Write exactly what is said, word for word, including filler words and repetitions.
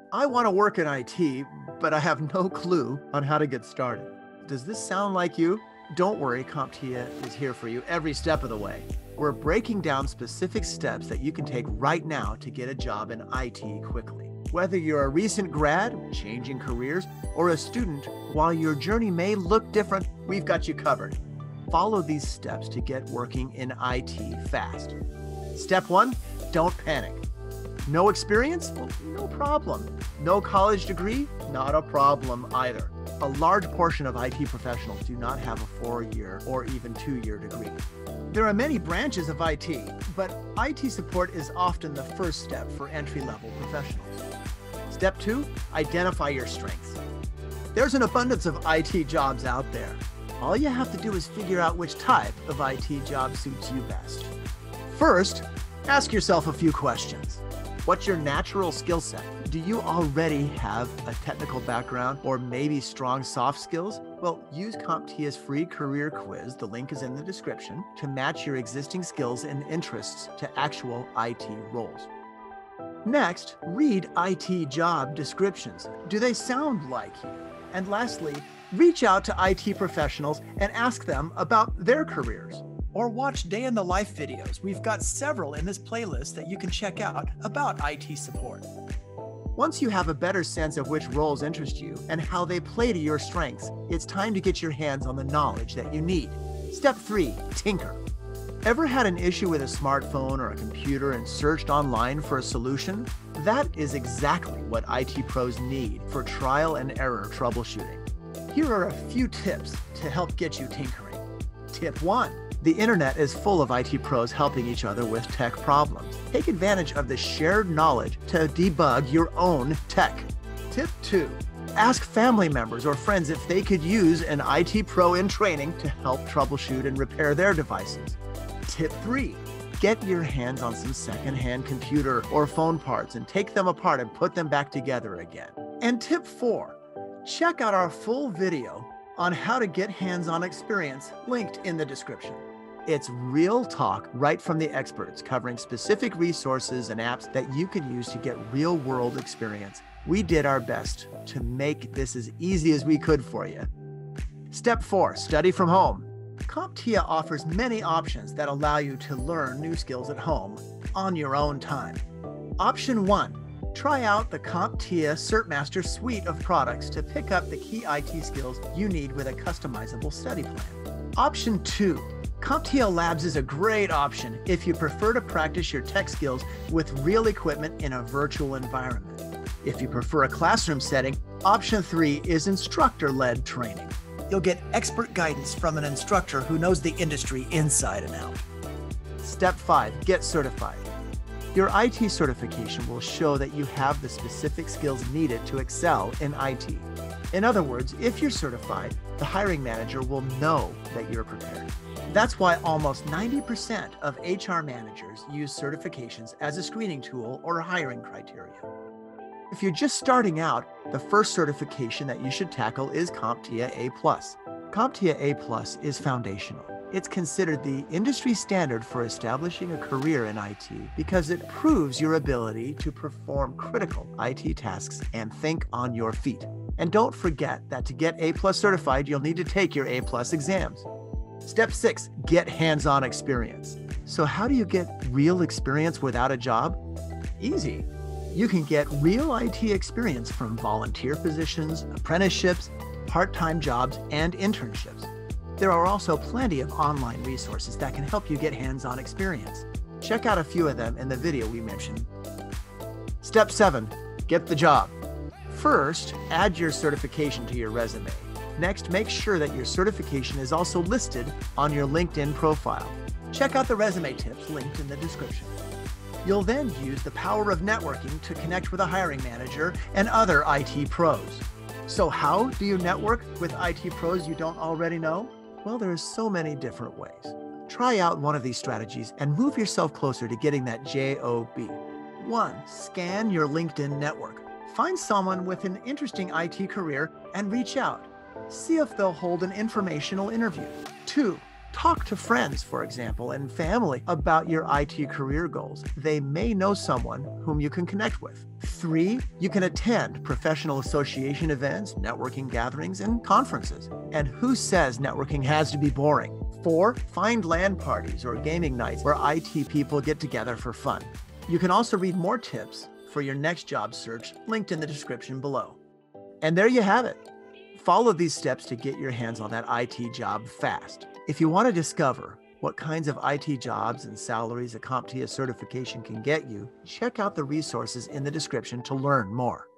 I want to work in I T, but I have no clue on how to get started. Does this sound like you? Don't worry, CompTIA is here for you every step of the way. We're breaking down specific steps that you can take right now to get a job in I T quickly. Whether you're a recent grad, changing careers, or a student, while your journey may look different, we've got you covered. Follow these steps to get working in I T fast. Step one, don't panic. No experience? Well, no problem. No college degree? Not a problem either. A large portion of I T professionals do not have a four-year or even two-year degree. There are many branches of I T, but I T support is often the first step for entry-level professionals. Step two, identify your strengths. There's an abundance of I T jobs out there. All you have to do is figure out which type of I T job suits you best. First, ask yourself a few questions. What's your natural skill set? Do you already have a technical background or maybe strong soft skills? Well, use CompTIA's free career quiz, the link is in the description, to match your existing skills and interests to actual I T roles. Next, read I T job descriptions. Do they sound like you? And lastly, reach out to I T professionals and ask them about their careers. Or watch day in the life videos. We've got several in this playlist that you can check out about I T support. Once you have a better sense of which roles interest you and how they play to your strengths, it's time to get your hands on the knowledge that you need. Step three, tinker. Ever had an issue with a smartphone or a computer and searched online for a solution? That is exactly what I T pros need for trial and error troubleshooting. Here are a few tips to help get you tinkering. Tip one. The internet is full of I T pros helping each other with tech problems. Take advantage of the shared knowledge to debug your own tech. Tip two, ask family members or friends if they could use an I T pro in training to help troubleshoot and repair their devices. Tip three, get your hands on some secondhand computer or phone parts and take them apart and put them back together again. And tip four, check out our full video on how to get hands-on experience linked in the description. It's real talk right from the experts covering specific resources and apps that you can use to get real-world experience. We did our best to make this as easy as we could for you. Step four, study from home. CompTIA offers many options that allow you to learn new skills at home on your own time. Option one, try out the CompTIA CertMaster suite of products to pick up the key I T skills you need with a customizable study plan. Option two, CompTIA Labs is a great option if you prefer to practice your tech skills with real equipment in a virtual environment. If you prefer a classroom setting, option three is instructor-led training. You'll get expert guidance from an instructor who knows the industry inside and out. Step five, get certified. Your I T certification will show that you have the specific skills needed to excel in I T. In other words, if you're certified, the hiring manager will know that you're prepared. That's why almost ninety percent of H R managers use certifications as a screening tool or hiring criteria. If you're just starting out, the first certification that you should tackle is CompTIA A plus. CompTIA A plus is foundational. It's considered the industry standard for establishing a career in I T because it proves your ability to perform critical I T tasks and think on your feet. And don't forget that to get A plus certified, you'll need to take your A plus exams. Step six, get hands-on experience. So how do you get real experience without a job? Easy. You can get real I T experience from volunteer positions, apprenticeships, part-time jobs, and internships. There are also plenty of online resources that can help you get hands-on experience. Check out a few of them in the video we mentioned. Step seven, get the job. First, add your certification to your resume. Next, make sure that your certification is also listed on your LinkedIn profile. Check out the resume tips linked in the description. You'll then use the power of networking to connect with a hiring manager and other I T pros. So how do you network with I T pros you don't already know? Well, there are so many different ways. Try out one of these strategies and move yourself closer to getting that job. One, scan your LinkedIn network. Find someone with an interesting I T career and reach out. See if they'll hold an informational interview. Two, Talk to friends, for example, and family about your I T career goals. They may know someone whom you can connect with. Three, you can attend professional association events, networking gatherings, and conferences. And who says networking has to be boring? Four, find LAN parties or gaming nights where I T people get together for fun. You can also read more tips for your next job search linked in the description below. And there you have it. Follow these steps to get your hands on that I T job fast. If you want to discover what kinds of I T jobs and salaries a CompTIA certification can get you, check out the resources in the description to learn more.